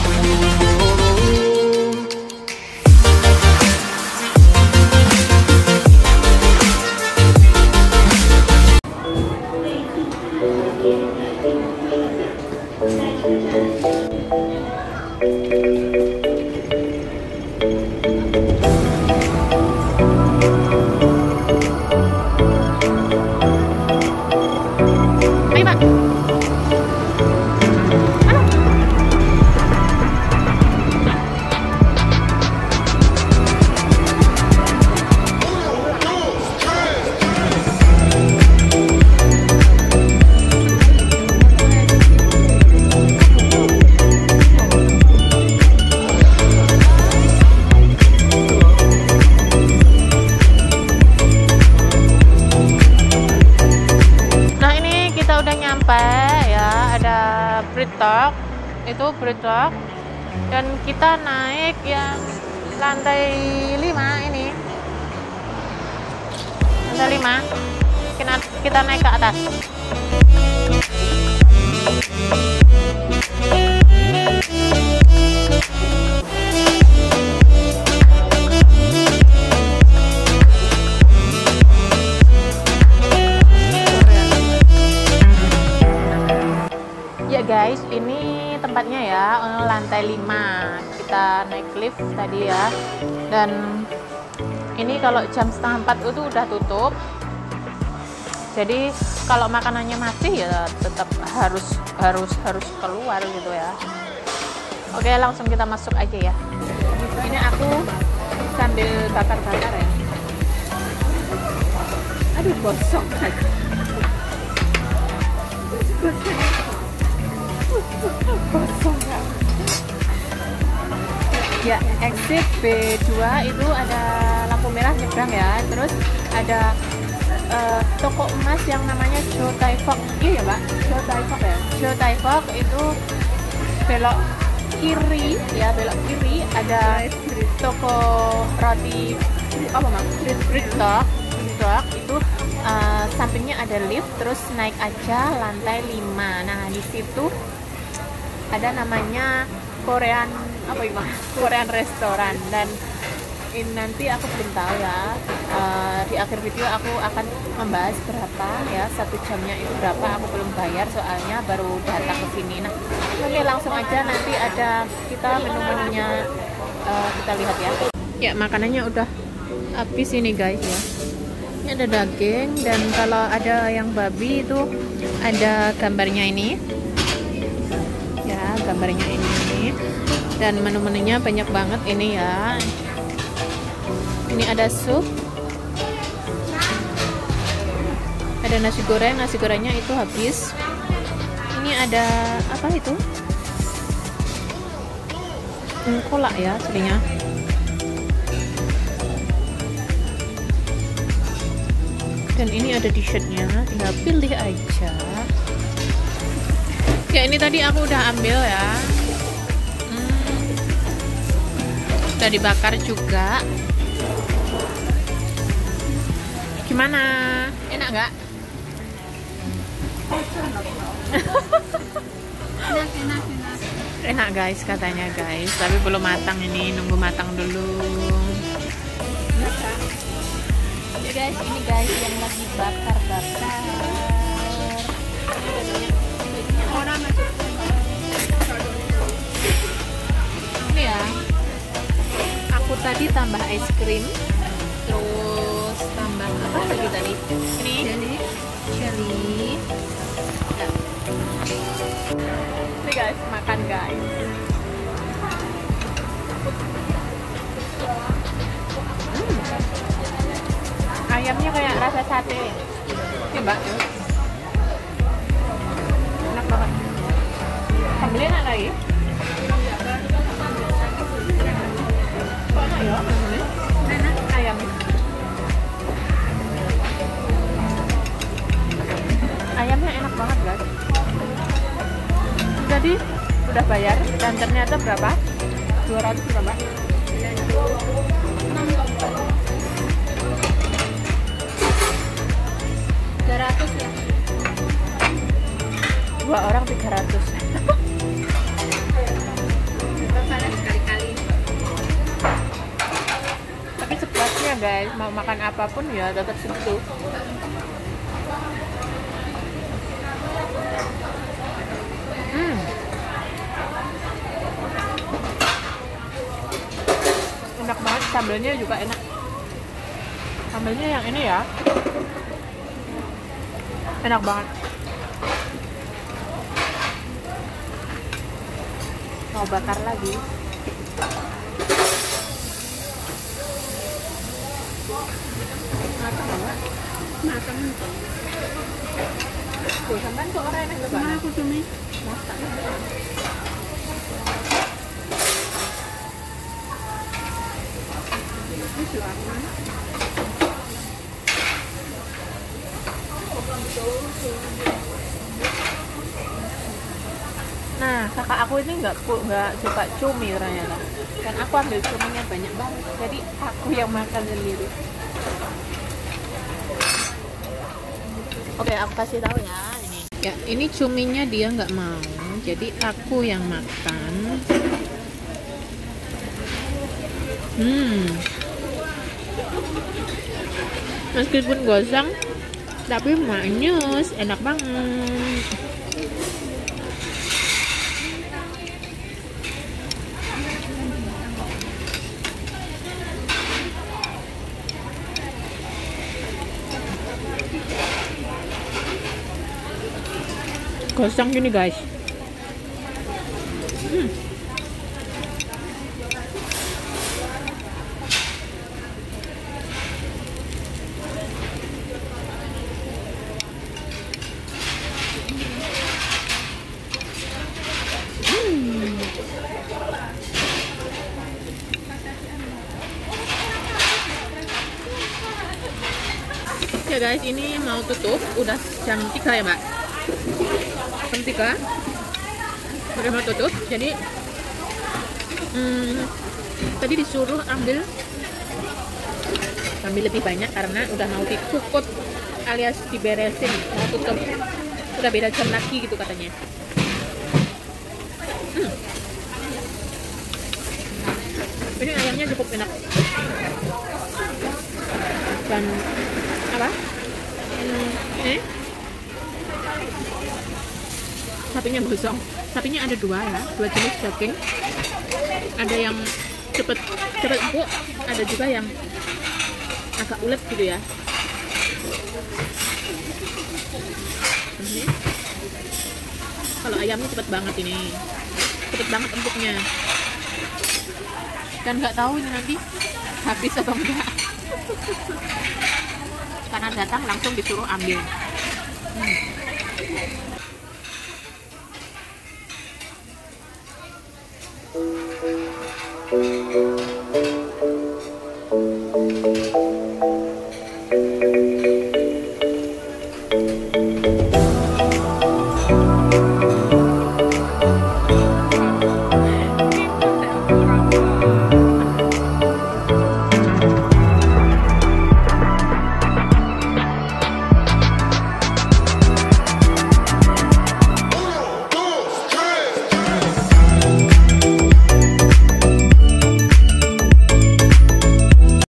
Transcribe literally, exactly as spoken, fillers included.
Breadtalk, itu Breadtalk, dan kita naik yang lantai lima ini, lantai lima, kita, kita naik ke atas. Ya guys, ini tempatnya ya, lantai lima. Kita naik lift tadi ya. Dan ini kalau jam setengah empat itu udah tutup. Jadi kalau makanannya masih ya tetap harus harus harus keluar gitu ya. Oke, langsung kita masuk aja ya. Ini aku sambil bakar-bakar ya. Aduh, gosong. Kosong ya. Ya, exit B dua itu ada lampu merah nyebrang ya. Terus ada uh, toko emas yang namanya Chow Tai Fook. Iya ya, Pak? Chow Tai Fook ya. Chow Tai Fook itu belok kiri ya, belok kiri ada toko roti apa, Mak? Breadtalk. Breadtalk itu uh, sampingnya ada lift, terus naik aja lantai lima. Nah, di situ ada namanya Korean apa ya, Korean restoran. Dan ini nanti aku belum tahu ya, uh, di akhir video aku akan membahas berapa ya, satu jamnya itu berapa. Aku belum bayar soalnya baru datang ke sini. Nah, oke, langsung aja, nanti ada kita menu-menunya, uh, kita lihat ya. Ya, makanannya udah habis ini guys ya. Ini ada daging, dan kalau ada yang babi itu ada gambarnya ini ya, gambarnya ini. Dan menu-menunya banyak banget ini ya. Ini ada sup, ada nasi goreng, nasi gorengnya itu habis. Ini ada apa itu, hmm, kolak ya aslinya. Dan ini ada t-shirtnya, tinggal pilih aja. Ya, ini tadi aku udah ambil ya. Hmm, udah dibakar juga. Gimana? Enak nggak? Enak, enak, enak. Enak guys katanya guys, tapi belum matang ini, nunggu matang dulu. Ya guys, ini guys yang lagi bakar-bakar. Ini ya, aku tadi tambah es krim, terus tambah apa lagi tadi? Ini jelly, jelly. Ya. Ini guys, makan guys. Hmm. Ayamnya kayak rasa sate. Ini mbak, enak banget. Sambelnya enak lagi. Kok enak ya? Enak ayamnya. Ayamnya enak banget guys. Jadi udah bayar dan ternyata berapa? dua ratus berapa? tiga ratus ya. Dua orang tiga ratus. guys, mau makan apapun ya tetap segitu. Hmm. Enak banget, sambalnya juga enak. Sambalnya yang ini ya, enak banget. Mau bakar lagi. Makan banget. Makan. Tuh, sampean kok ora enak Nah, aku cumi. masak. Ini suaranya. Nah, kakak aku ini nggak nggak suka cumi ternyata. Dan aku ambil cuminya banyak banget. Jadi aku yang makan sendiri. Oke, aku kasih tahu ya ini. Ya, ini cuminya dia nggak mau. Jadi aku yang makan. Hmm. Meskipun gosong, tapi manis, enak banget. Gosong gini guys. Hmm. Ya guys, ini mau tutup, udah jam tiga ya mbak. Jam tiga udah mau tutup, jadi hmm, tadi disuruh ambil ambil lebih banyak karena udah mau dikukut alias diberesin, mau tutup, udah beda jam lagi gitu katanya. hmm. Ini ayamnya cukup enak dan apa hmm, eh sapinya gosong. Sapinya ada dua ya, dua jenis daging. Ada yang cepet cepet empuk, ada juga yang agak ulet gitu ya. Ini kalau ayamnya cepet banget ini, cepet banget empuknya. Dan nggak tahu ini nanti habis atau enggak. Karena datang langsung disuruh ambil. Hmm. Thank you.